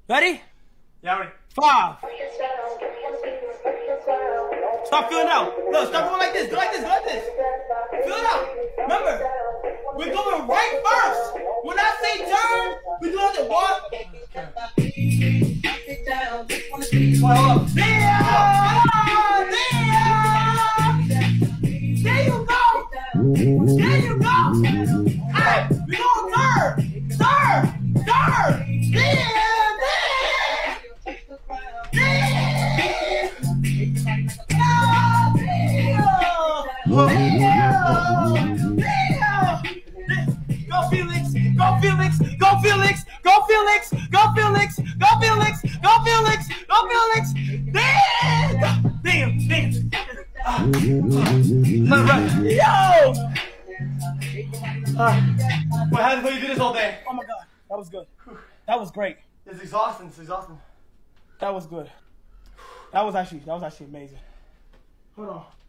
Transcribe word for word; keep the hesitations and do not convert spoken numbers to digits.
Ready? Yeah, ready. Five. Start feeling out. Look, start going like this. Go like this. Go like this. Feel it out. Remember, we're going right first. When I say turn, we're doing it one. Hold up. There! There! There you go. There you go. Hey, we going third. Third. Third. There. Go Felix! Go Felix! Go Felix! Go Felix! Go Felix! Go Felix! Go Felix! Go Felix! Damn! Damn! Damn! Uh, Yo! Uh, What happened when you did this all day? oh my God, that was good. That was great. It's exhausting. It's exhausting. That was good. That was actually that was actually amazing. Hold on.